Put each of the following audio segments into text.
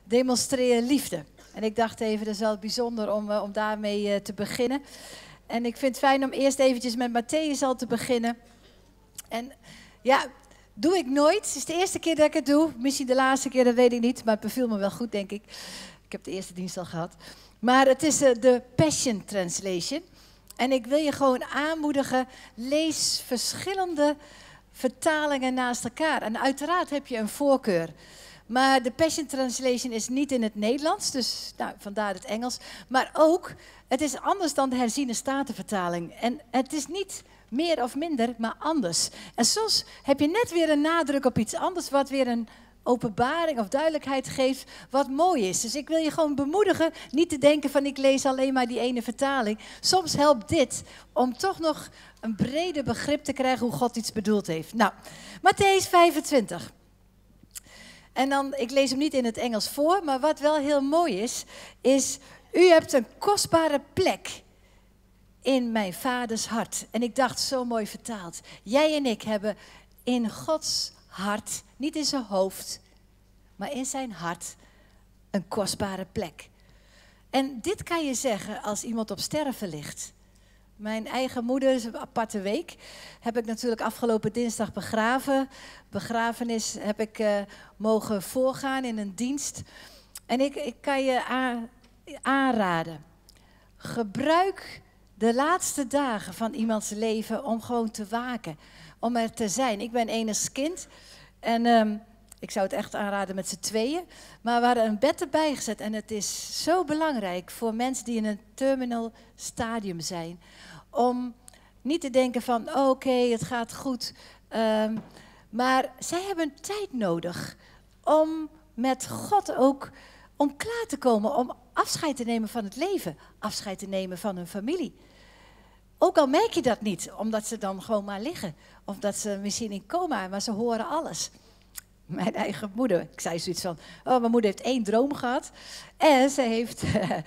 demonstreer liefde. En ik dacht even, dat is wel bijzonder om daarmee te beginnen. En ik vind het fijn om eerst eventjes met Matthäus al te beginnen. En ja, doe ik nooit. Het is de eerste keer dat ik het doe. Misschien de laatste keer, dat weet ik niet. Maar het beviel me wel goed, denk ik. Ik heb de eerste dienst al gehad. Maar het is de Passion Translation. En ik wil je gewoon aanmoedigen, lees verschillende vertalingen naast elkaar. En uiteraard heb je een voorkeur. Maar de Passion Translation is niet in het Nederlands, dus vandaar het Engels. Maar ook, het is anders dan de herziene statenvertaling. En het is niet meer of minder, maar anders. En soms heb je net weer een nadruk op iets anders, wat weer een openbaring of duidelijkheid geeft, wat mooi is. Dus ik wil je gewoon bemoedigen, niet te denken van ik lees alleen maar die ene vertaling. Soms helpt dit om toch nog een breder begrip te krijgen hoe God iets bedoeld heeft. Nou, Matthäus 25. En dan, ik lees hem niet in het Engels voor, maar wat wel heel mooi is u hebt een kostbare plek in mijn vaders hart. En ik dacht, zo mooi vertaald. Jij en ik hebben in Gods hart, niet in zijn hoofd, maar in zijn hart, een kostbare plek. En dit kan je zeggen als iemand op sterven ligt. Mijn eigen moeder, is een aparte week, heb ik natuurlijk afgelopen dinsdag begraven. Begrafenis heb ik mogen voorgaan in een dienst. En ik kan je aanraden, gebruik de laatste dagen van iemands leven om gewoon te waken. Om er te zijn. Ik ben enigskind en ik zou het echt aanraden met z'n tweeën. Maar we hadden een bed erbij gezet en het is zo belangrijk voor mensen die in een terminal stadium zijn. Om niet te denken van oké, het gaat goed. Maar zij hebben tijd nodig om met God ook om klaar te komen. Om afscheid te nemen van het leven. Afscheid te nemen van hun familie. Ook al merk je dat niet, omdat ze dan gewoon maar liggen. Of dat ze misschien in coma, maar ze horen alles. Mijn eigen moeder, ik zei zoiets van, mijn moeder heeft 1 droom gehad. En ze heeft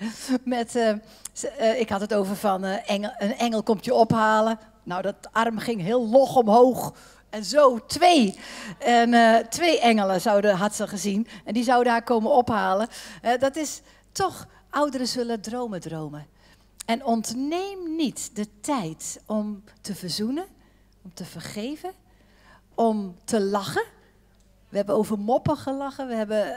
ik had het over van een engel komt je ophalen. Nou, dat arm ging heel log omhoog. En zo 2. En 2 engelen had ze gezien. En die zouden haar komen ophalen. Dat is toch, ouderen zullen dromen. En ontneem niet de tijd om te verzoenen, om te vergeven, om te lachen. We hebben over moppen gelachen.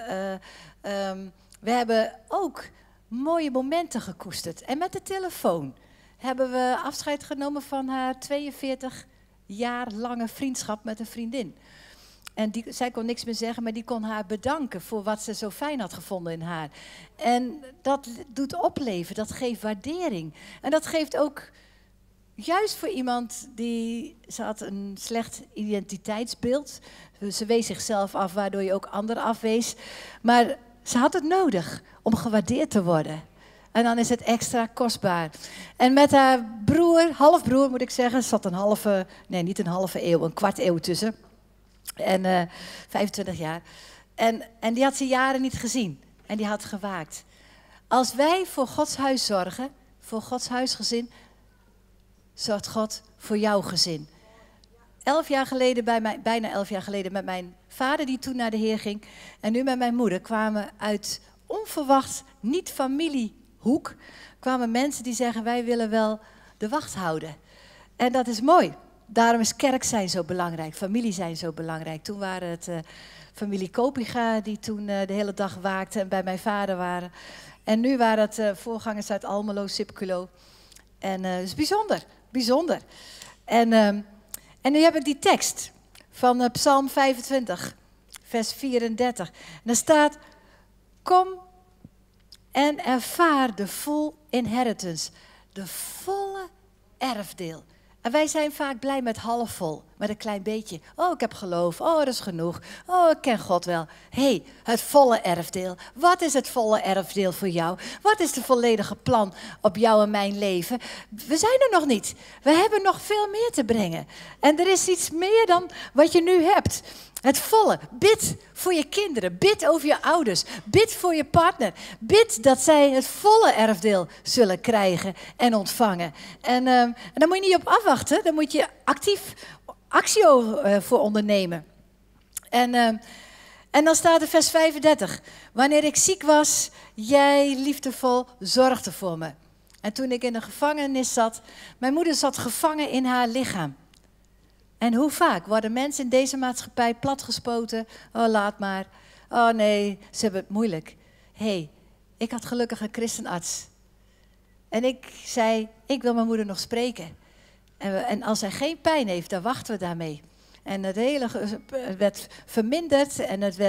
We hebben ook mooie momenten gekoesterd. En met de telefoon hebben we afscheid genomen van haar 42 jaar lange vriendschap met een vriendin. En zij kon niks meer zeggen, maar die kon haar bedanken voor wat ze zo fijn had gevonden in haar. En dat doet opleven, dat geeft waardering. En dat geeft ook, juist voor iemand ze had een slecht identiteitsbeeld. Ze wees zichzelf af, waardoor je ook anderen afwees. Maar ze had het nodig om gewaardeerd te worden. En dan is het extra kostbaar. En met haar broer, halfbroer moet ik zeggen, zat niet een halve eeuw, een kwart eeuw tussen. En 25 jaar. En die had ze jaren niet gezien. En die had gewaakt. Als wij voor Gods huis zorgen, voor Gods huisgezin, zorgt God voor jouw gezin. 11 jaar geleden, bijna 11 jaar geleden, met mijn vader die toen naar de Heer ging. En nu met mijn moeder kwamen uit onverwacht, niet familiehoek, kwamen mensen die zeggen, wij willen wel de wacht houden. En dat is mooi. Daarom is kerk zijn zo belangrijk, familie zijn zo belangrijk. Toen waren het familie Kopiga die toen de hele dag waakte en bij mijn vader waren. En nu waren het voorgangers uit Almelo, Sipculo. En het is bijzonder. En nu heb ik die tekst van Psalm 25, vers 34. En daar staat, kom en ervaar de full inheritance, de volle erfdeel. En wij zijn vaak blij met halfvol, met een klein beetje. Oh, ik heb geloof. Oh, dat is genoeg. Oh, ik ken God wel. Hé, het volle erfdeel. Wat is het volle erfdeel voor jou? Wat is het volledige plan op jou en mijn leven? We zijn er nog niet. We hebben nog veel meer te brengen. En er is iets meer dan wat je nu hebt. Het volle. Bid voor je kinderen. Bid over je ouders. Bid voor je partner. Bid dat zij het volle erfdeel zullen krijgen en ontvangen. En daar moet je niet op afwachten. Daar moet je actief actie voor ondernemen. En En dan staat er vers 35. Wanneer ik ziek was, jij liefdevol zorgde voor me. En toen ik in de gevangenis zat, mijn moeder zat gevangen in haar lichaam. En hoe vaak worden mensen in deze maatschappij platgespoten? Oh, laat maar. Oh nee, ze hebben het moeilijk. Hé, ik had gelukkig een christenarts. En ik zei, ik wil mijn moeder nog spreken. En als zij geen pijn heeft, dan wachten we daarmee. En het werd verminderd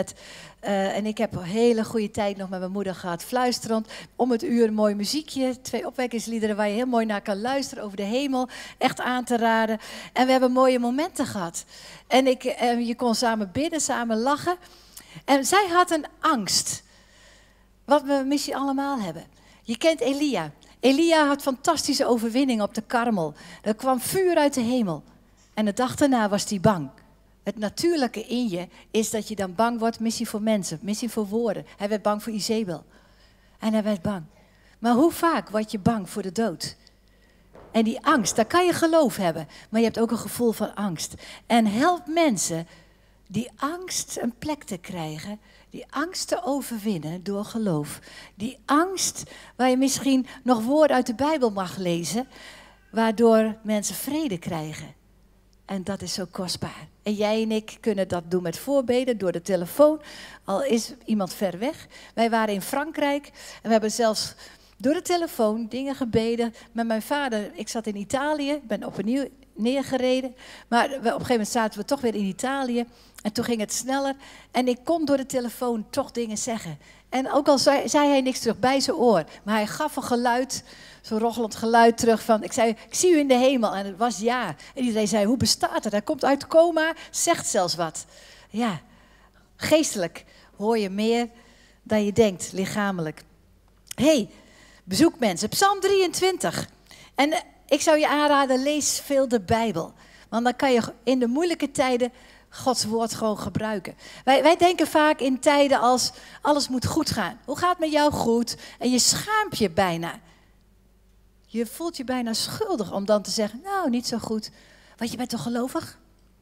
en ik heb een hele goede tijd nog met mijn moeder gehad. Fluisterend, om het uur een mooi muziekje. 2 opwekkingsliederen waar je heel mooi naar kan luisteren over de hemel. Echt aan te raden. En we hebben mooie momenten gehad. En je kon samen bidden, samen lachen. En zij had een angst. Wat we misschien allemaal hebben. Je kent Elia. Elia had fantastische overwinning op de Karmel. Er kwam vuur uit de hemel. En de dag daarna was hij bang. Het natuurlijke in je is dat je dan bang wordt, misschien voor mensen, misschien voor woorden. Hij werd bang voor Izebel. En hij werd bang. Maar hoe vaak word je bang voor de dood? En die angst, daar kan je geloof hebben. Maar je hebt ook een gevoel van angst. En help mensen die angst een plek te krijgen. Die angst te overwinnen door geloof. Die angst waar je misschien nog woorden uit de Bijbel mag lezen. Waardoor mensen vrede krijgen. En dat is zo kostbaar. En jij en ik kunnen dat doen met voorbeden, door de telefoon. Al is iemand ver weg. Wij waren in Frankrijk en we hebben zelfs door de telefoon dingen gebeden. Met mijn vader, ik zat in Italië, ben opnieuw neergereden. Maar op een gegeven moment zaten we toch weer in Italië. En toen ging het sneller. En ik kon door de telefoon toch dingen zeggen. En ook al zei hij niks terug bij zijn oor. Maar hij gaf een geluid, zo'n rochelend geluid terug van... Ik zei, ik zie u in de hemel. En het was ja. En iedereen zei, hoe bestaat het? Hij komt uit coma, zegt zelfs wat. Ja, geestelijk hoor je meer dan je denkt, lichamelijk. Hey, bezoek mensen. Psalm 23. En ik zou je aanraden, lees veel de Bijbel. Want dan kan je in de moeilijke tijden Gods woord gewoon gebruiken. Wij denken vaak in tijden als alles moet goed gaan. Hoe gaat het met jou goed? En je schaamt je bijna. Je voelt je bijna schuldig om dan te zeggen, nou, niet zo goed. Want je bent toch gelovig?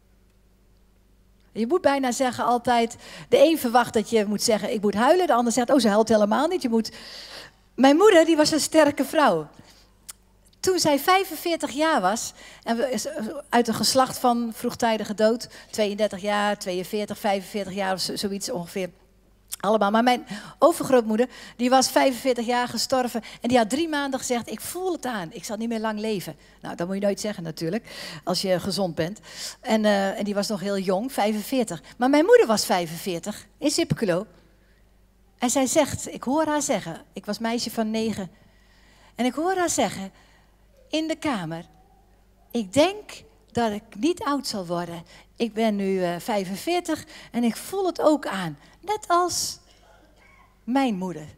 Je moet bijna zeggen altijd, de een verwacht dat je moet zeggen, ik moet huilen. De ander zegt, oh, ze huilt helemaal niet. Mijn moeder, die was een sterke vrouw. Toen zij 45 jaar was, en uit een geslacht van vroegtijdige dood, 32 jaar, 42, 45 jaar of zoiets ongeveer, allemaal. Maar mijn overgrootmoeder, die was 45 jaar gestorven en die had 3 maanden gezegd, ik voel het aan, ik zal niet meer lang leven. Nou, dat moet je nooit zeggen natuurlijk, als je gezond bent. En die was nog heel jong, 45. Maar mijn moeder was 45, in Sipkelo. En zij zegt, ik hoor haar zeggen, ik was meisje van 9, en ik hoor haar zeggen, in de kamer, ik denk dat ik niet oud zal worden. Ik ben nu 45 en ik voel het ook aan. Net als mijn moeder.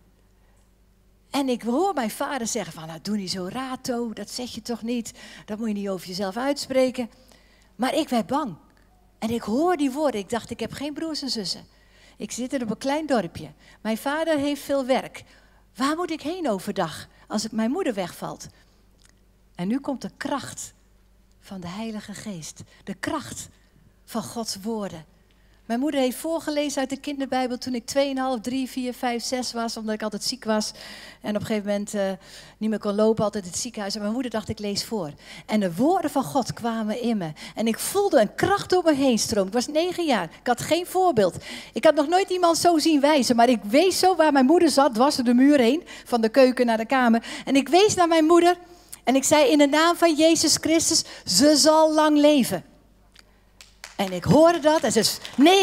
En ik hoor mijn vader zeggen van, nou doe niet zo rato, dat zeg je toch niet. Dat moet je niet over jezelf uitspreken. Maar ik werd bang. En ik hoor die woorden. Ik dacht, ik heb geen broers en zussen. Ik zit er op een klein dorpje. Mijn vader heeft veel werk. Waar moet ik heen overdag als mijn moeder wegvalt? En nu komt de kracht van de Heilige Geest. De kracht van Gods woorden. Mijn moeder heeft voorgelezen uit de kinderbijbel toen ik 2,5, 3, 4, 5, 6 was. Omdat ik altijd ziek was. En op een gegeven moment niet meer kon lopen. Altijd in het ziekenhuis. En mijn moeder dacht, ik lees voor. En de woorden van God kwamen in me. En ik voelde een kracht door me heen stromen. Ik was 9 jaar. Ik had geen voorbeeld. Ik had nog nooit iemand zo zien wijzen. Maar ik wees zo waar mijn moeder zat. Dwars door de muur heen. Van de keuken naar de kamer. En ik wees naar mijn moeder. En ik zei, in de naam van Jezus Christus, ze zal lang leven. En ik hoorde dat. En ze is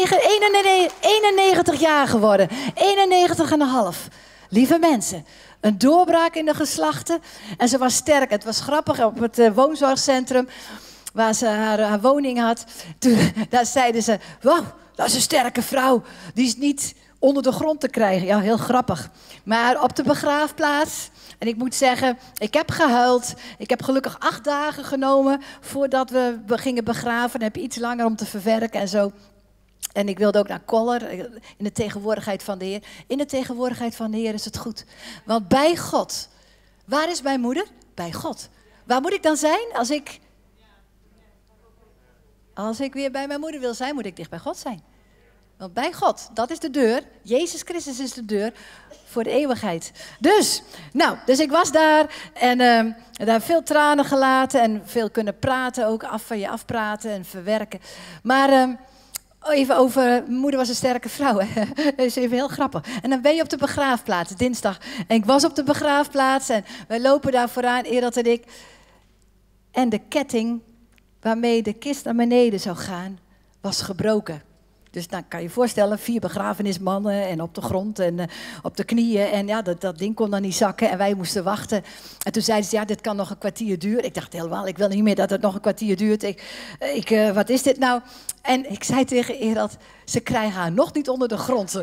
91 jaar geworden. 91,5. Lieve mensen, een doorbraak in de geslachten. En ze was sterk. Het was grappig op het woonzorgcentrum, waar ze haar woning had. Daar zeiden ze, wow, dat is een sterke vrouw. Die is niet onder de grond te krijgen. Ja, heel grappig. Maar op de begraafplaats... En ik moet zeggen, ik heb gehuild. Ik heb gelukkig 8 dagen genomen voordat we gingen begraven. Dan heb je iets langer om te verwerken en zo. En ik wilde ook naar Koller, in de tegenwoordigheid van de Heer. In de tegenwoordigheid van de Heer is het goed. Want bij God, waar is mijn moeder? Bij God. Waar moet ik dan zijn als ik weer bij mijn moeder wil zijn, moet ik dicht bij God zijn. Want bij God, dat is de deur. Jezus Christus is de deur voor de eeuwigheid. Dus ik was daar en daar veel tranen gelaten en veel kunnen praten, ook van je afpraten en verwerken. Maar even over, mijn moeder was een sterke vrouw, hè? Dat is even heel grappig. En dan ben je op de begraafplaats, dinsdag. En ik was op de begraafplaats en wij lopen daar vooraan, Erad en ik. En de ketting waarmee de kist naar beneden zou gaan, was gebroken. Dus dan kan je je voorstellen, 4 begrafenismannen en op de grond en op de knieën. En ja, dat ding kon dan niet zakken en wij moesten wachten. En toen zeiden ze, ja, dit kan nog een kwartier duren. Ik dacht helemaal, ik wil niet meer dat het nog een kwartier duurt. Wat is dit nou? En ik zei tegen Erad, ze krijgen haar nog niet onder de grond.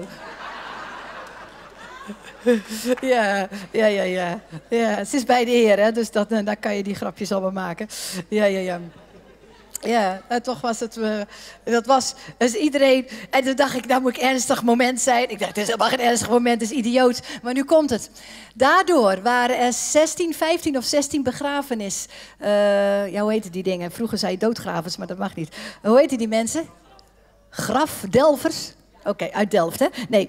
Ja, ze is bij de Heer, hè? Dus daar kan je die grapjes allemaal maken. Ja. Ja, toch was het, dat was dus iedereen. En toen dacht ik, nou moet ik ernstig moment zijn. Ik dacht, het is helemaal geen ernstig moment, het is idioot. Maar nu komt het. Daardoor waren er 15 of 16 begrafenis. Hoe heten die dingen? Vroeger zei je doodgravers, maar dat mag niet. Hoe heten die mensen? Grafdelvers? Oké, uit Delft, hè? Nee.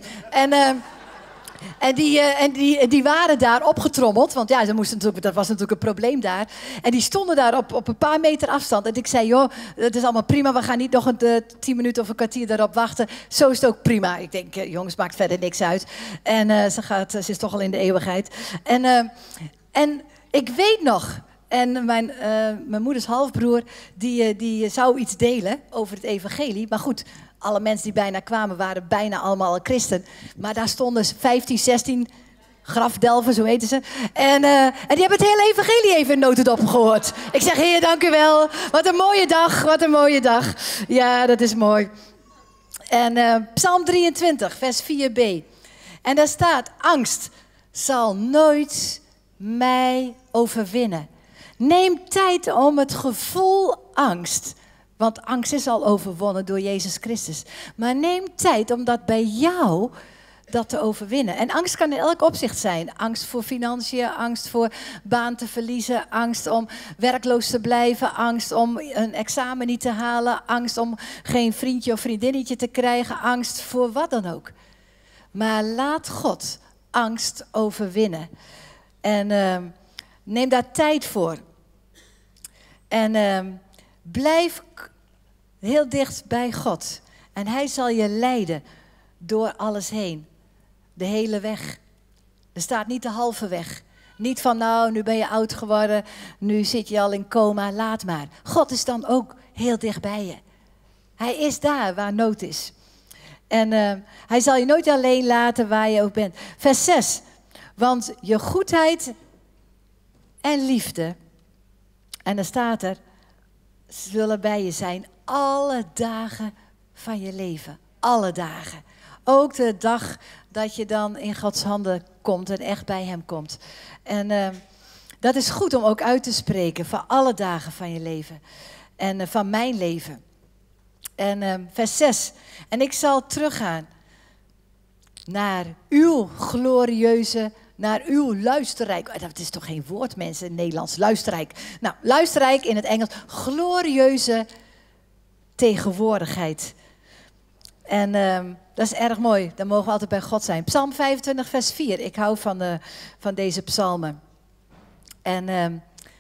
En die waren daar opgetrommeld, want ja, dat was natuurlijk een probleem daar. En die stonden daar op een paar meter afstand. En ik zei, joh, het is allemaal prima, we gaan niet nog 10 minuten of een kwartier daarop wachten. Zo is het ook prima. Ik denk, jongens, maakt verder niks uit. En ze is toch al in de eeuwigheid. En ik weet nog, en mijn moeders halfbroer, die zou iets delen over het evangelie. Maar goed, alle mensen die bijna kwamen waren bijna allemaal christen. Maar daar stonden 15, 16 grafdelvers, zo heten ze. En die hebben het hele evangelie even in notendop gehoord. Ik zeg, Heer, dank u wel. Wat een mooie dag, wat een mooie dag. Ja, dat is mooi. En Psalm 23, vers 4b. En daar staat, angst zal nooit mij overwinnen. Neem tijd om het gevoel angst. Want angst is al overwonnen door Jezus Christus. Maar neem tijd om dat bij jou dat te overwinnen. En angst kan in elk opzicht zijn. Angst voor financiën, angst voor baan te verliezen, angst om werkloos te blijven, angst om een examen niet te halen, angst om geen vriendje of vriendinnetje te krijgen, angst voor wat dan ook. Maar laat God angst overwinnen. En neem daar tijd voor. En blijf heel dicht bij God. En hij zal je leiden door alles heen. De hele weg. Er staat niet de halve weg. Niet van nou, nu ben je oud geworden. Nu zit je al in coma, laat maar. God is dan ook heel dicht bij je. Hij is daar waar nood is. En hij zal je nooit alleen laten waar je ook bent. Vers 6. Want je goedheid en liefde. En dan staat er, zullen bij je zijn alle dagen van je leven. Alle dagen. Ook de dag dat je dan in Gods handen komt en echt bij hem komt. En dat is goed om ook uit te spreken voor alle dagen van je leven. En van mijn leven. En vers 6. En ik zal teruggaan naar uw glorieuze, naar uw luisterrijk. Dat is toch geen woord, mensen, in het Nederlands. Luisterrijk. Nou, luisterrijk in het Engels. Glorieuze tegenwoordigheid. En dat is erg mooi. Dan mogen we altijd bij God zijn. Psalm 25, vers 4. Ik hou van deze psalmen. En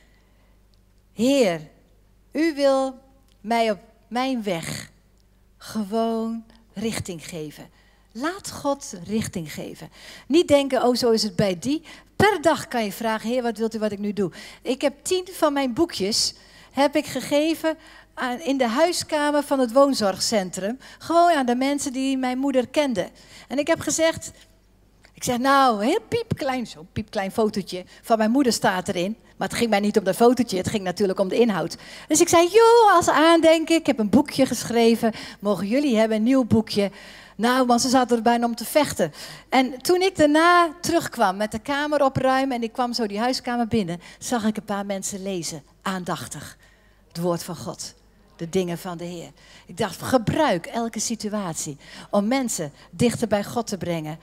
Heer, u wil mij op mijn weg gewoon richting geven. Laat God richting geven. Niet denken, oh zo is het bij die. Per dag kan je vragen, Heer, wat wilt u wat ik nu doe? Ik heb 10 van mijn boekjes heb ik gegeven in de huiskamer van het woonzorgcentrum. Gewoon aan de mensen die mijn moeder kenden. En ik heb gezegd, nou, heel piepklein, zo'n piepklein fotootje van mijn moeder staat erin. Maar het ging mij niet om dat fotootje, het ging natuurlijk om de inhoud. Dus ik zei, joh, als aandenken, ik heb een boekje geschreven. Mogen jullie hebben, een nieuw boekje. Nou, want ze zaten er bijna om te vechten. En toen ik daarna terugkwam met de kamer opruimen en ik kwam zo die huiskamer binnen, zag ik een paar mensen lezen, aandachtig. Het woord van God, de dingen van de Heer. Ik dacht, gebruik elke situatie om mensen dichter bij God te brengen.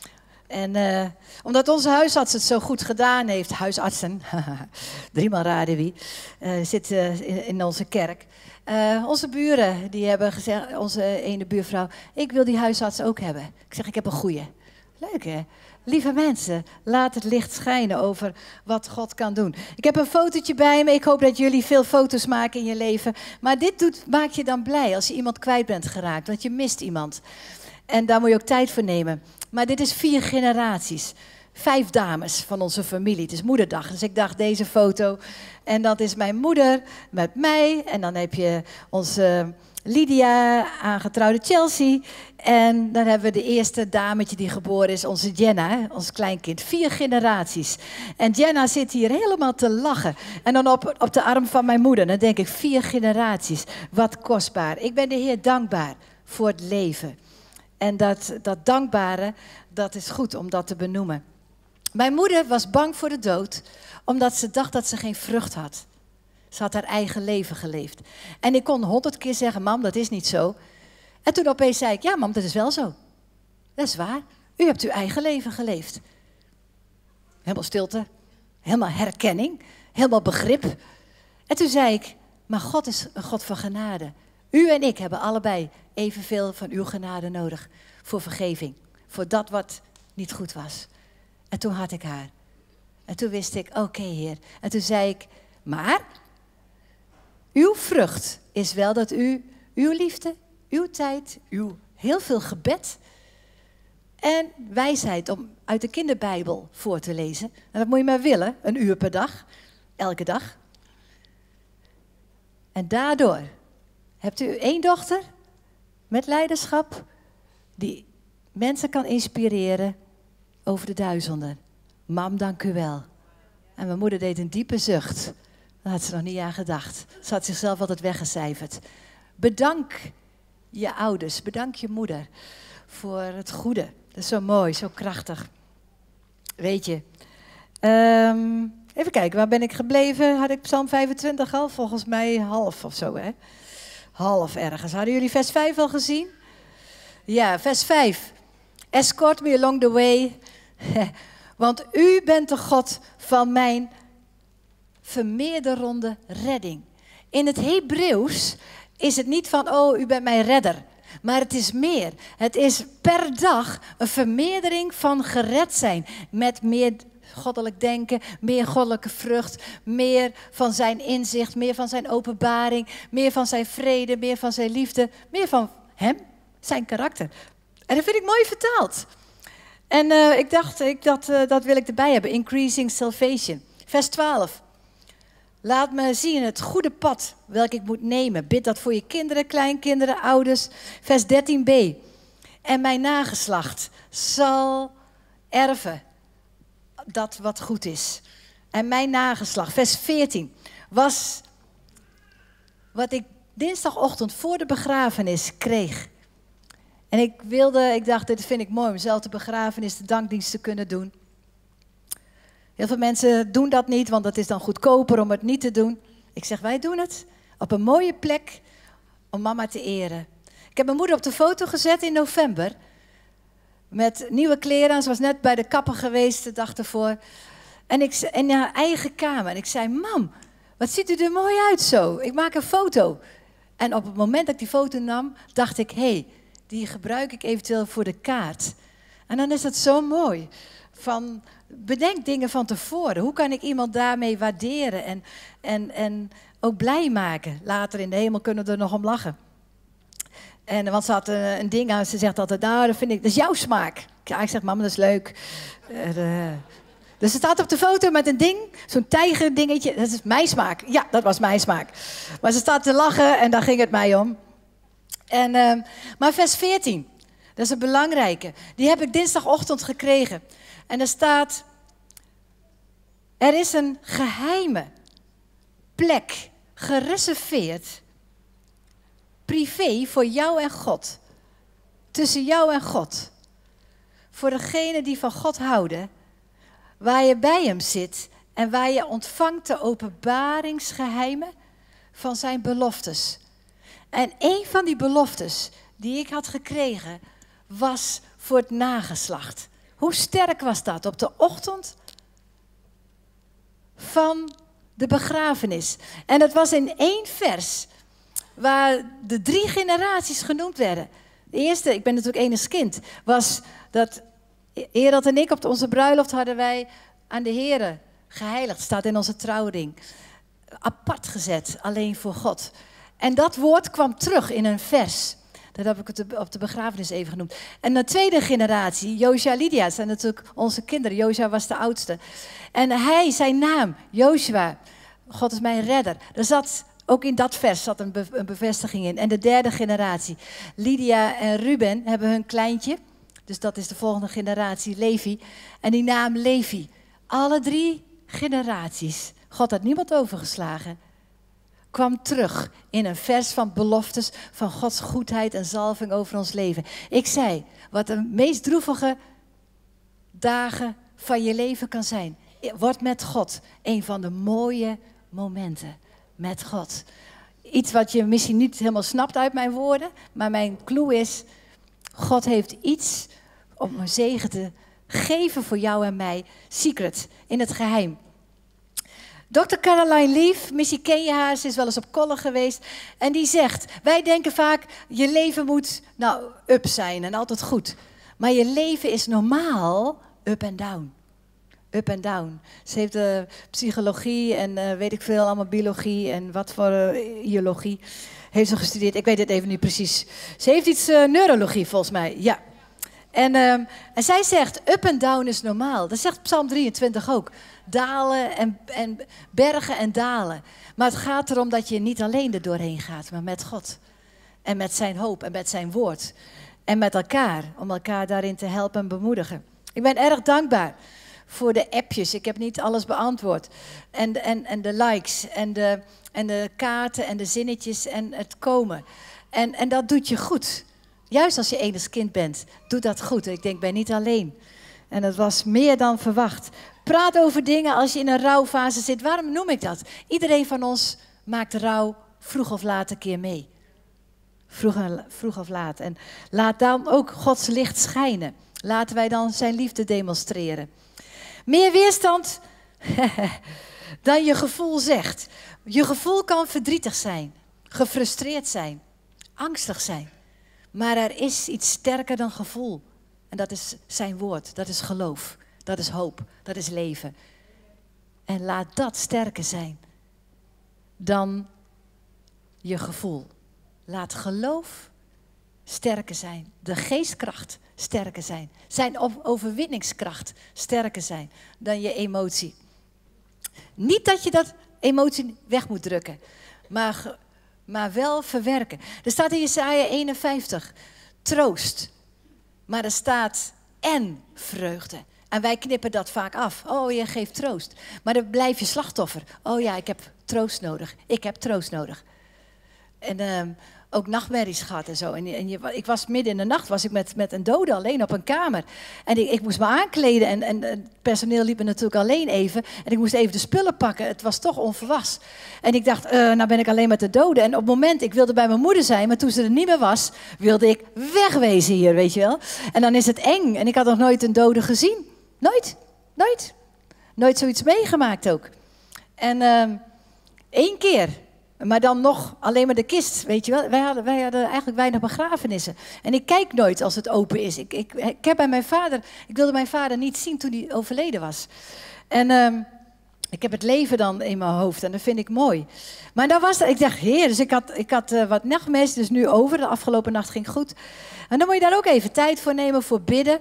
En omdat onze huisarts het zo goed gedaan heeft, huisartsen, driemaal raden wie, zit in onze kerk. Onze buren, die hebben gezegd, onze ene buurvrouw, ik wil die huisarts ook hebben. Ik zeg, ik heb een goeie. Leuk hè? Lieve mensen, laat het licht schijnen over wat God kan doen. Ik heb een fotootje bij me. Ik hoop dat jullie veel foto's maken in je leven. Maar dit maakt je dan blij als je iemand kwijt bent geraakt. Want je mist iemand. En daar moet je ook tijd voor nemen. Maar dit is 4 generaties. 5 dames van onze familie. Het is moederdag. Dus ik dacht, deze foto. En dat is mijn moeder met mij. En dan heb je onze Lydia, aangetrouwde Chelsea. En dan hebben we de eerste dametje die geboren is, onze Jenna, ons kleinkind. 4 generaties. En Jenna zit hier helemaal te lachen. En dan op de arm van mijn moeder. Dan denk ik, 4 generaties. Wat kostbaar. Ik ben de Heer dankbaar voor het leven. En dat dankbare, dat is goed om dat te benoemen. Mijn moeder was bang voor de dood, omdat ze dacht dat ze geen vrucht had. Ze had haar eigen leven geleefd. En ik kon 100 keer zeggen, mam, dat is niet zo. En toen opeens zei ik, ja mam, dat is wel zo. Dat is waar. U hebt uw eigen leven geleefd. Helemaal stilte, helemaal herkenning, helemaal begrip. En toen zei ik, maar God is een God van genade. U en ik hebben allebei evenveel van uw genade nodig voor vergeving. Voor dat wat niet goed was. En toen had ik haar. En toen wist ik, oké, Heer. En toen zei ik, maar uw vrucht is wel dat u uw liefde, uw tijd, uw heel veel gebed en wijsheid om uit de kinderbijbel voor te lezen. En dat moet je maar willen, 1 uur per dag, elke dag. En daardoor hebt u 1 dochter met leiderschap die mensen kan inspireren over de duizenden. Mam, dank u wel. En mijn moeder deed een diepe zucht. Daar had ze nog niet aan gedacht. Ze had zichzelf altijd weggecijferd. Bedank je ouders, bedank je moeder voor het goede. Dat is zo mooi, zo krachtig. Weet je. Even kijken, waar ben ik gebleven? Had ik Psalm 25 al? Volgens mij half of zo, hè? Half ergens. Hadden jullie vers 5 al gezien? Ja, vers 5. Escort me along the way. Want u bent de God van mijn vermeerderende redding. In het Hebreeuws is het niet van, oh, u bent mijn redder. Maar het is meer. Het is per dag een vermeerdering van gered zijn. Met meer goddelijk denken, meer goddelijke vrucht, meer van zijn inzicht, meer van zijn openbaring, meer van zijn vrede, meer van zijn liefde, meer van hem, zijn karakter. En dat vind ik mooi vertaald. En ik dacht, dat wil ik erbij hebben. Increasing salvation. Vers 12. Laat me zien het goede pad welk ik moet nemen. Bid dat voor je kinderen, kleinkinderen, ouders. Vers 13b. En mijn nageslacht zal erven dat wat goed is. En mijn nageslacht, vers 14, was wat ik dinsdagochtend voor de begrafenis kreeg. En ik dacht, dit vind ik mooi om zelf de begrafenis, de dankdienst te kunnen doen. Heel veel mensen doen dat niet, want het is dan goedkoper om het niet te doen. Ik zeg, wij doen het op een mooie plek om mama te eren. Ik heb mijn moeder op de foto gezet in november. Met nieuwe kleren. Ze was net bij de kapper geweest de dag ervoor. En in haar eigen kamer. En ik zei, mam, wat ziet u er mooi uit zo. Ik maak een foto. En op het moment dat ik die foto nam, dacht ik, hé, die gebruik ik eventueel voor de kaart. En dan is het zo mooi. Bedenk dingen van tevoren. Hoe kan ik iemand daarmee waarderen en ook blij maken? Later in de hemel kunnen we er nog om lachen. Want ze had een ding aan, ze zegt altijd, nou, dat is jouw smaak. Ja, ik zeg, mama, dat is leuk. Dus ze staat op de foto met een ding, zo'n tijgerdingetje. Dat is mijn smaak. Ja, dat was mijn smaak. Maar ze staat te lachen en daar ging het mij om. Maar vers 14, dat is een belangrijke. Die heb ik dinsdagochtend gekregen. En er staat, er is een geheime plek gereserveerd, privé voor jou en God. Tussen jou en God. Voor degenen die van God houden, waar je bij hem zit en waar je ontvangt de openbaringsgeheimen van zijn beloftes. En een van die beloftes die ik had gekregen was voor het nageslacht. Hoe sterk was dat op de ochtend van de begrafenis? En het was in 1 vers waar de 3 generaties genoemd werden. De eerste, ik ben natuurlijk enig kind, was dat Erad en ik op onze bruiloft hadden wij aan de Here geheiligd. Staat in onze trouwring. Apart gezet, alleen voor God. En dat woord kwam terug in een vers. Dat heb ik het op de begrafenis even genoemd. En de tweede generatie, Joshua en Lydia, zijn natuurlijk onze kinderen. Joshua was de oudste. En zijn naam, Joshua, God is mijn redder. Er zat, ook in dat vers zat een bevestiging in. En de derde generatie, Lydia en Ruben, hebben hun kleintje. Dus dat is de volgende generatie, Levi. En die naam Levi. Alle 3 generaties, God had niemand overgeslagen, kwam terug in een vers van beloftes van Gods goedheid en zalving over ons leven. Ik zei, wat de meest droevige dagen van je leven kan zijn, wordt met God een van de mooie momenten. Met God. Iets wat je misschien niet helemaal snapt uit mijn woorden, maar mijn clue is, God heeft iets om een zegen te geven voor jou en mij, secret, in het geheim. Dr. Caroline Leaf, misschien ken je haar, ze is wel eens op Collen geweest. En die zegt, wij denken vaak, je leven moet up zijn en altijd goed. Maar je leven is normaal up en down. Up en down. Ze heeft psychologie en weet ik veel, allemaal biologie en wat voor biologie heeft ze gestudeerd. Ik weet het even niet precies. Ze heeft iets neurologie volgens mij, ja. En zij zegt, up en down is normaal. Dat zegt Psalm 23 ook. Dalen en bergen en dalen. Maar het gaat erom dat je niet alleen er doorheen gaat, maar met God. En met zijn hoop en met zijn woord. En met elkaar, om elkaar daarin te helpen en bemoedigen. Ik ben erg dankbaar voor de appjes. Ik heb niet alles beantwoord. En de likes en de kaarten en de zinnetjes en het komen. En dat doet je goed. Juist als je enig kind bent, doe dat goed. Ik denk, ik ben niet alleen. En dat was meer dan verwacht. Praat over dingen als je in een rouwfase zit. Waarom noem ik dat? Iedereen van ons maakt rouw vroeg of laat een keer mee. Vroeg of laat. En laat dan ook Gods licht schijnen. Laten wij dan zijn liefde demonstreren. Meer weerstand dan je gevoel zegt. Je gevoel kan verdrietig zijn, gefrustreerd zijn, angstig zijn. Maar er is iets sterker dan gevoel. En dat is zijn woord, dat is geloof, dat is hoop, dat is leven. En laat dat sterker zijn dan je gevoel. Laat geloof sterker zijn, de geestkracht sterker zijn. Zijn overwinningskracht sterker zijn dan je emotie. Niet dat je dat emotie weg moet drukken, maar wel verwerken. Er staat in Jesaja 51, troost. Maar er staat en vreugde. En wij knippen dat vaak af. Oh, je geeft troost. Maar dan blijf je slachtoffer. Oh ja, ik heb troost nodig. Ik heb troost nodig. En ook nachtmerries gehad en zo. Ik was midden in de nacht was ik met een dode alleen op een kamer. En ik moest me aankleden en het personeel liep me natuurlijk alleen even. En ik moest even de spullen pakken. Het was toch onverwachts. En ik dacht, nou ben ik alleen met de dode. En op het moment, ik wilde bij mijn moeder zijn, maar toen ze er niet meer was, wilde ik wegwezen hier, weet je wel. En dan is het eng. En ik had nog nooit een dode gezien. Nooit. Nooit zoiets meegemaakt ook. En 1 keer. Maar dan nog alleen maar de kist, weet je wel. Wij hadden eigenlijk weinig begrafenissen. En ik kijk nooit als het open is. Ik heb bij mijn vader, ik wilde mijn vader niet zien toen hij overleden was. En ik heb het leven dan in mijn hoofd en dat vind ik mooi. Maar dan was dat, ik dacht, heer, dus ik had wat nachtmerries, dus nu over. De afgelopen nacht ging goed. En dan moet je daar ook even tijd voor nemen, voor bidden.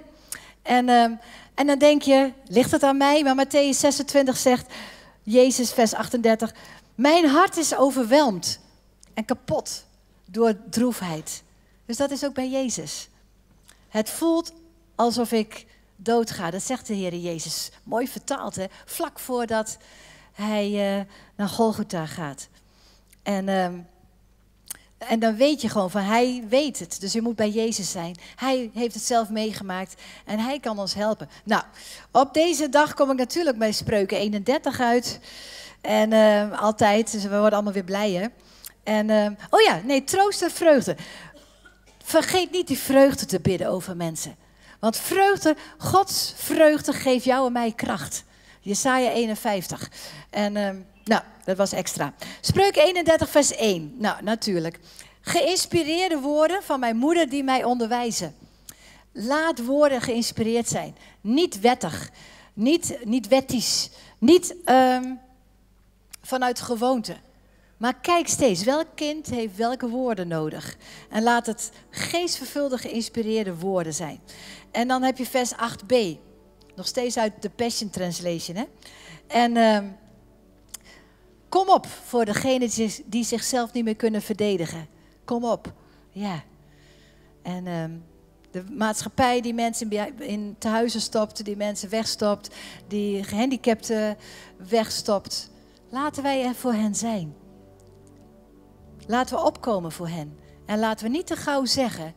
En dan denk je, ligt het aan mij? Maar Mattheüs 26 zegt, Jezus vers 38... Mijn hart is overweldigd en kapot door droefheid. Dus dat is ook bij Jezus. Het voelt alsof ik doodga. Dat zegt de Heer Jezus. Mooi vertaald, hè? Vlak voordat hij naar Golgotha gaat. En dan weet je gewoon van, hij weet het. Dus je moet bij Jezus zijn. Hij heeft het zelf meegemaakt en hij kan ons helpen. Nou, op deze dag kom ik natuurlijk bij Spreuken 31 uit. En altijd, dus we worden allemaal weer blij, hè. En, troost en vreugde. Vergeet niet die vreugde te bidden over mensen. Want vreugde, Gods vreugde geeft jou en mij kracht. Jesaja 51. En Nou, dat was extra. Spreuken 31 vers 1. Nou, natuurlijk. Geïnspireerde woorden van mijn moeder die mij onderwijzen. Laat woorden geïnspireerd zijn. Niet wettig. Niet wettisch. Niet vanuit gewoonte. Maar kijk steeds, welk kind heeft welke woorden nodig? En laat het geestvervulde geïnspireerde woorden zijn. En dan heb je vers 8b. Nog steeds uit de Passion Translation. Hè? En kom op voor degenen die zichzelf niet meer kunnen verdedigen. Kom op. Ja. En de maatschappij die mensen in tehuizen stopt, die mensen wegstopt, die gehandicapten wegstopt. Laten wij er voor hen zijn. Laten we opkomen voor hen. En laten we niet te gauw zeggen,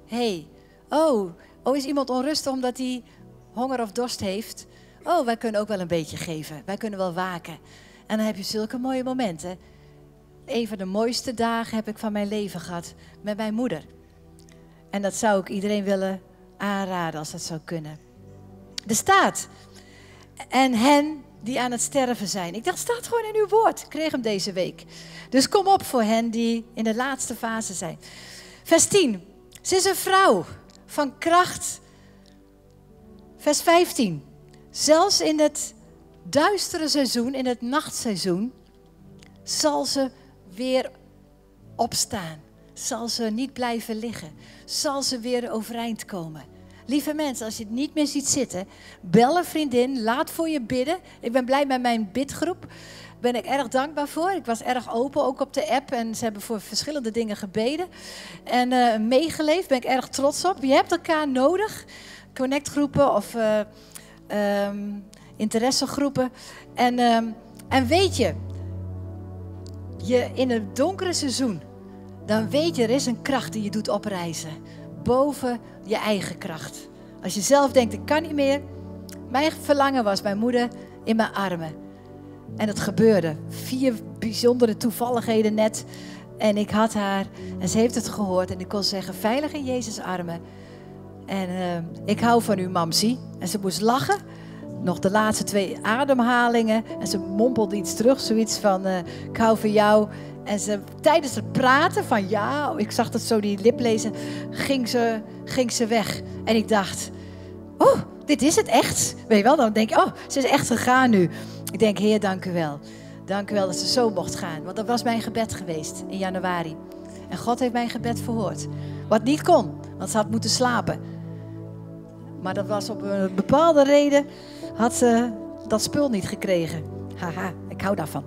is iemand onrustig omdat hij honger of dorst heeft? Oh, wij kunnen ook wel een beetje geven. Wij kunnen wel waken. En dan heb je zulke mooie momenten. Een van de mooiste dagen heb ik van mijn leven gehad met mijn moeder. En dat zou ik iedereen willen aanraden als dat zou kunnen. Er staat, en hen die aan het sterven zijn. Ik dacht, het staat gewoon in uw woord. Ik kreeg hem deze week. Dus kom op voor hen die in de laatste fase zijn. Vers 10. Ze is een vrouw van kracht. Vers 15. Zelfs in het duistere seizoen, in het nachtseizoen, zal ze weer opstaan. Zal ze niet blijven liggen. Zal ze weer overeind komen. Lieve mensen, als je het niet meer ziet zitten, bel een vriendin, laat voor je bidden. Ik ben blij met mijn bidgroep. Daar ben ik erg dankbaar voor. Ik was erg open, ook op de app. En ze hebben voor verschillende dingen gebeden. En meegeleefd, ben ik erg trots op. Je hebt elkaar nodig. Connectgroepen of interessegroepen. En weet je in het donkere seizoen, dan weet je, er is een kracht die je doet oprijzen. Boven je eigen kracht. Als je zelf denkt, ik kan niet meer. Mijn verlangen was mijn moeder in mijn armen. En het gebeurde. 4 bijzondere toevalligheden net. En ik had haar. En ze heeft het gehoord. En ik kon zeggen, veilig in Jezus' armen. En ik hou van u, mamsie. En ze moest lachen. Nog de laatste 2 ademhalingen. En ze mompelde iets terug. Zoiets van, ik hou van jou. En tijdens het praten van ja, ik zag dat zo die lip lezen, ging ze weg. En ik dacht, dit is het echt. Weet je wel, dan denk je, ze is echt gegaan nu. Ik denk, Heer, dank u wel. Dank u wel dat ze zo mocht gaan. Want dat was mijn gebed geweest in januari. En God heeft mijn gebed verhoord. Wat niet kon, want ze had moeten slapen. Maar dat was op een bepaalde reden, had ze dat spul niet gekregen. Haha, ik hou daarvan.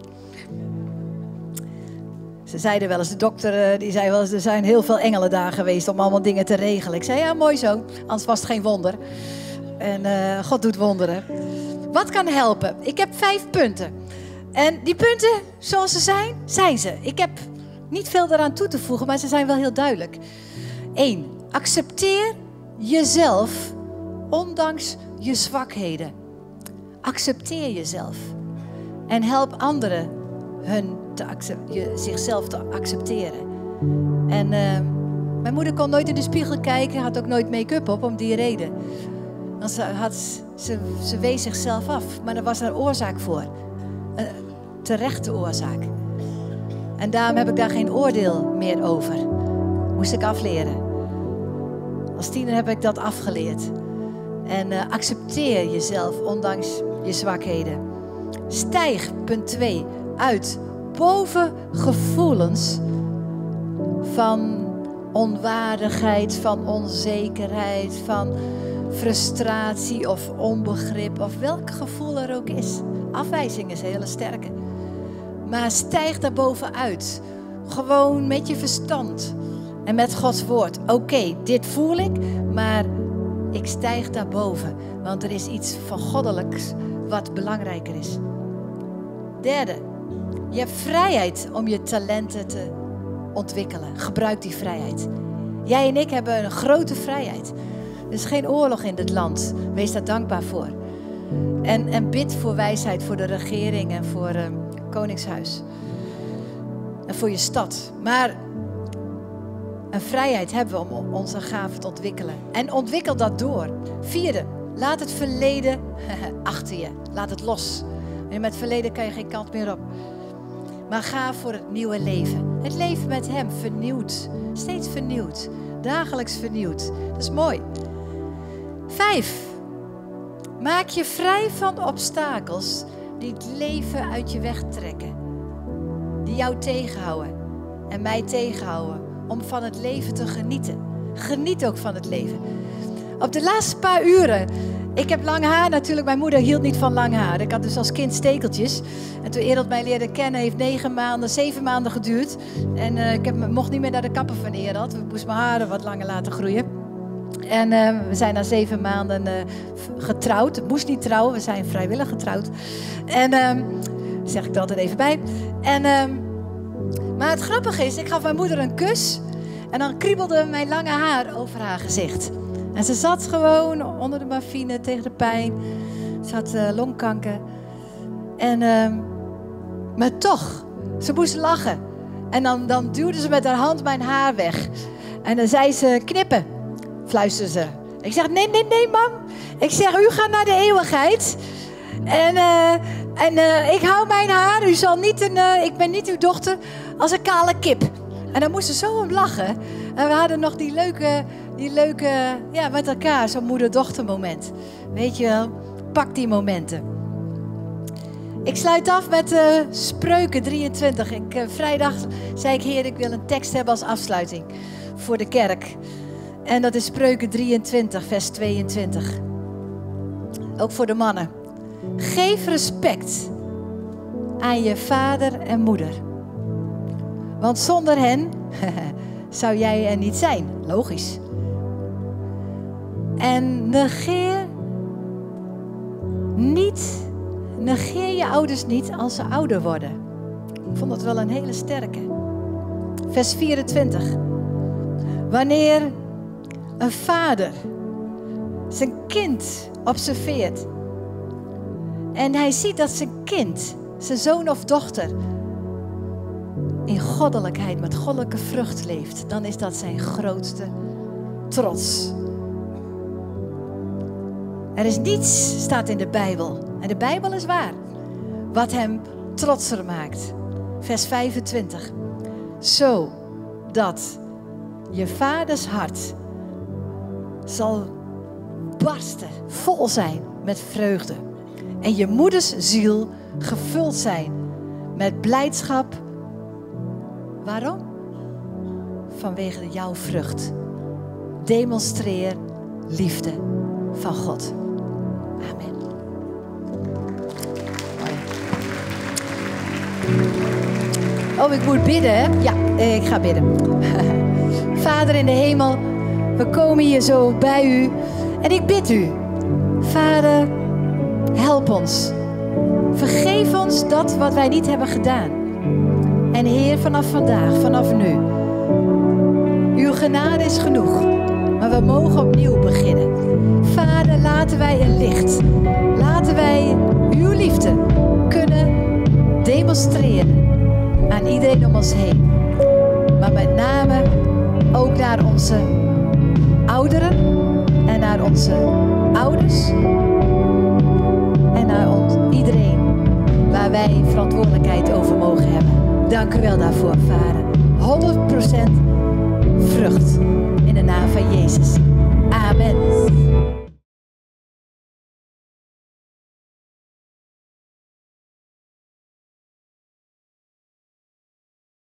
Ze zeiden wel eens, de dokter die zei wel eens, er zijn heel veel engelen daar geweest om allemaal dingen te regelen. Ik zei, ja, mooi zo, anders was het geen wonder. En God doet wonderen. Wat kan helpen? Ik heb 5 punten. En die punten, zoals ze zijn ze. Ik heb niet veel eraan toe te voegen, maar ze zijn wel heel duidelijk. 1. Accepteer jezelf, ondanks je zwakheden. Accepteer jezelf. En help anderen zichzelf te accepteren. En mijn moeder kon nooit in de spiegel kijken, had ook nooit make-up op om die reden. Want ze wees zichzelf af, maar er was een oorzaak voor. Een terechte oorzaak. En daarom heb ik daar geen oordeel meer over. Moest ik afleren. Als tiener heb ik dat afgeleerd. En accepteer jezelf, ondanks je zwakheden. Stijg, punt 2, uit boven gevoelens van onwaardigheid, van onzekerheid, van frustratie of onbegrip of welk gevoel er ook is. Afwijzing is een hele sterke. Maar stijg daarboven uit. Gewoon met je verstand en met Gods woord. Oké, dit voel ik, maar ik stijg daarboven. Want er is iets van goddelijks wat belangrijker is. Derde, je hebt vrijheid om je talenten te ontwikkelen. Gebruik die vrijheid. Jij en ik hebben een grote vrijheid. Er is geen oorlog in dit land. Wees daar dankbaar voor. En bid voor wijsheid voor de regering en voor Koningshuis. En voor je stad. Maar een vrijheid hebben we om onze gaven te ontwikkelen. En ontwikkel dat door. 4, laat het verleden achter je. Laat het los. En met het verleden kan je geen kant meer op. Maar ga voor het nieuwe leven. Het leven met hem vernieuwd. Steeds vernieuwd. Dagelijks vernieuwd. Dat is mooi. 5. Maak je vrij van obstakels die het leven uit je weg trekken. Die jou tegenhouden. En mij tegenhouden. Om van het leven te genieten. Geniet ook van het leven. Op de laatste paar uren. Ik heb lang haar natuurlijk. Mijn moeder hield niet van lang haar. Ik had dus als kind stekeltjes. En toen Ereld mij leerde kennen, heeft 7 maanden geduurd. En ik mocht niet meer naar de kapper van Ereld. Ik moest mijn haren wat langer laten groeien. En we zijn na 7 maanden getrouwd. Het moest niet trouwen, we zijn vrijwillig getrouwd. En zeg ik er altijd even bij. En, maar het grappige is, ik gaf mijn moeder een kus. En dan kriebelde mijn lange haar over haar gezicht. En ze zat gewoon onder de morfine tegen de pijn. Ze had longkanker. En, maar toch, ze moest lachen. En dan duwde ze met haar hand mijn haar weg. En dan zei ze, knippen, fluisterde ze. Ik zeg, nee, mam. Ik zeg, u gaat naar de eeuwigheid. En ik hou mijn haar. U zal niet ik ben niet uw dochter als een kale kip. En dan moest ze zo om lachen. En we hadden nog die leuke ja, met elkaar, zo'n moeder-dochter moment. Weet je wel, pak die momenten. Ik sluit af met Spreuken 23. Vrijdag zei ik, Heer, ik wil een tekst hebben als afsluiting voor de kerk. En dat is Spreuken 23, vers 22. Ook voor de mannen. Geef respect aan je vader en moeder. Want zonder hen zou jij er niet zijn. Logisch. En negeer je ouders niet als ze ouder worden. Ik vond dat wel een hele sterke. Vers 24. Wanneer een vader zijn kind observeert en hij ziet dat zijn kind, zijn zoon of dochter, in goddelijkheid, met goddelijke vrucht leeft, dan is dat zijn grootste trots. Er is niets, staat in de Bijbel, en de Bijbel is waar, wat hem trotser maakt. Vers 25. Zodat je vaders hart zal barsten, vol zijn met vreugde. En je moeders ziel gevuld zijn met blijdschap. Waarom? Vanwege jouw vrucht. Demonstreer liefde van God. Amen. Oh, ik moet bidden, hè? Ja, ik ga bidden. Vader in de hemel, we komen hier zo bij u. En ik bid u, Vader, help ons. Vergeef ons dat wat wij niet hebben gedaan. En Heer, vanaf vandaag, vanaf nu, uw genade is genoeg. Maar we mogen opnieuw beginnen. Vader, laten wij een licht. Laten wij uw liefde kunnen demonstreren aan iedereen om ons heen. Maar met name ook naar onze ouderen en naar onze ouders. En naar iedereen waar wij verantwoordelijkheid over mogen hebben. Dank u wel daarvoor, Vader. 100%